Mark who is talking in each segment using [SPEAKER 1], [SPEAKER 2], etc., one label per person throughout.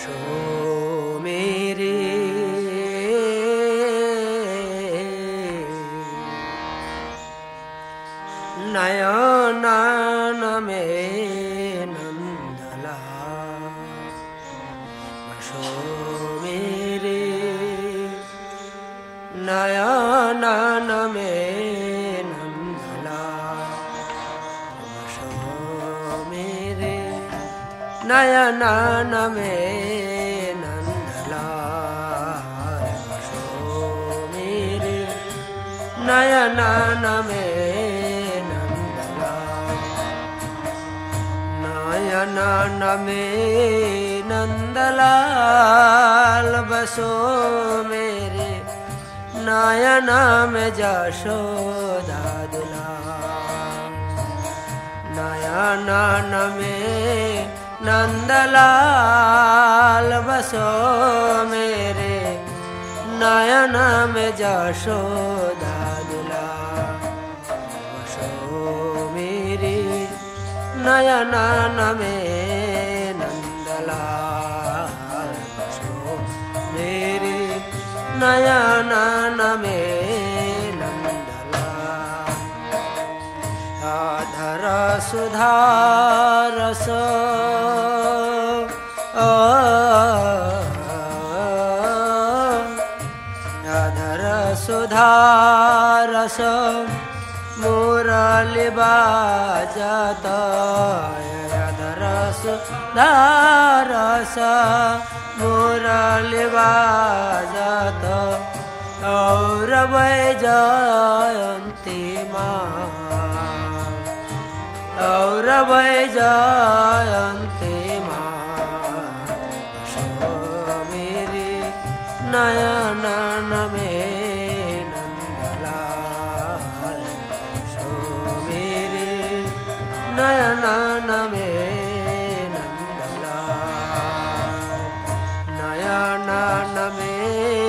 [SPEAKER 1] Show मेरे नयन में नंदला show मेरे नयन में नंदला शो मेरे नयन में नंदला शो मेरे नयन में नयन में नंदलाल बसो मेरे नयन में जशोदा दुलाल नयन में नंदलाल बसो मेरे नयन में जशोदा दुलाल बसो मेरे नयन में नंदलाल बसो मेरे नयन में नंदलाल आधर सुधा रस आधर सुधा रस मुरली बाजत रस धारस मुरली बाजत और वैजयंती माँ और वैजयंती माँ शो मेरे नयन में नयन में नंदलाल नयन में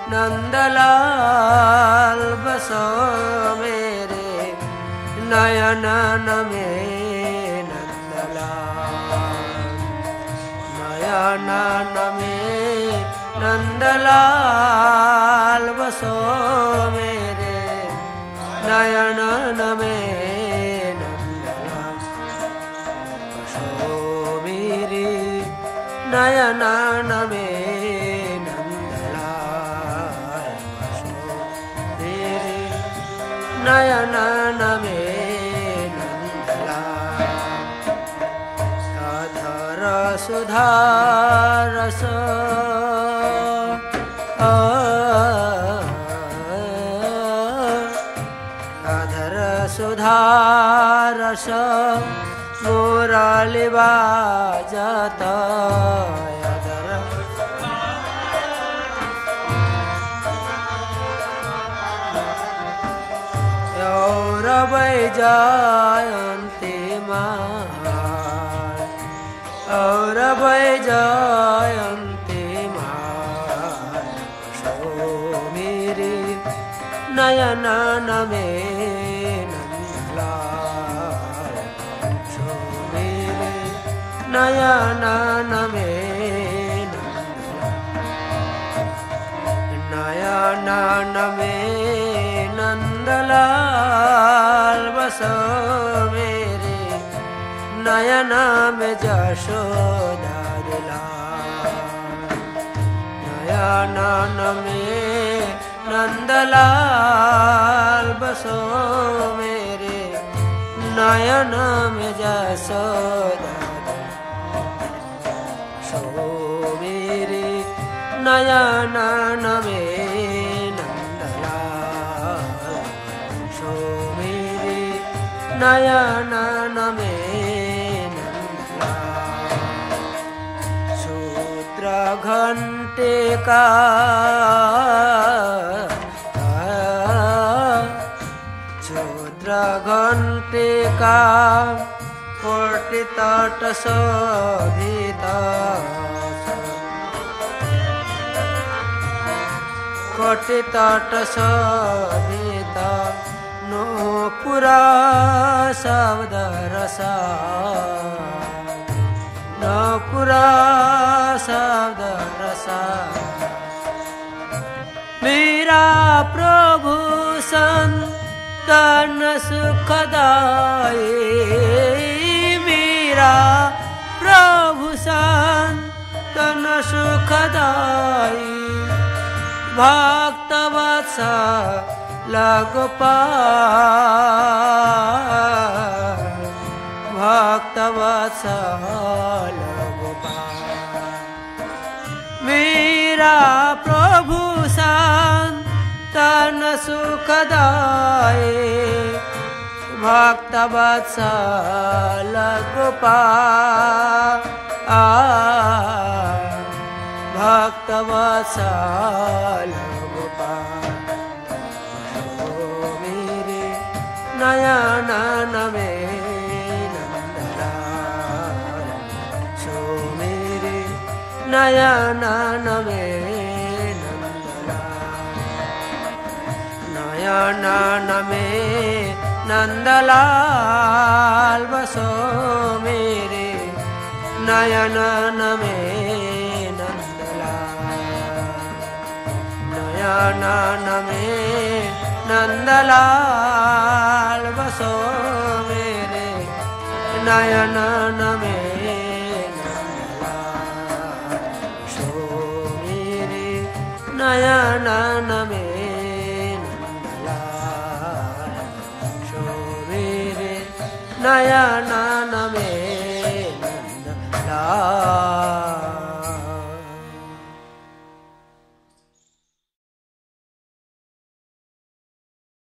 [SPEAKER 1] नंदलाल बसो मेरे नयन में नंदलाल नयन में नंदलाल बसो मेरे नयन में नयन में नंदलाल बसो मेरे नयन में नंदलाल अधर सुधा रस अधर सुधा रस मुरली बाजत और वैजयंती माँ और वैजयंती माँ शो मेरे नयन में नंदलाल शो मेरे नयन में नयन में नंदलाल बसो मेरे नयन में जशोदा दुलाल नयन में नंदलाल बसो मेरे नयन में जशोदा शो मेरे नयन में नयन में शूद्र घंटे का शूद्र घंटे का कोटि तट शोभित कोटि तट शोभित नूपुरा शब्द रसा नूपुरा शब्द मेरा प्रभु संतन सुखदाई, मेरा प्रभु संतन सुखदाई, भक्तवत्सल गोपाल, भक्तवत्सल गोपाल। मेरा प्रभु संतन सुखदाई, भक्तवत्सल गोपाल, भक्तवत्सल गोपाल। ओ मेरे नयन में नंदलाल, सो मेरे नयन में नंदलाल, नयन में नंदलाल, बसो मेरे नयन में नयन में नंदलाल, बसो मेरे नयन में नंदलाल, सो मेरे नयन में नंदलाल, सो मेरे नयन में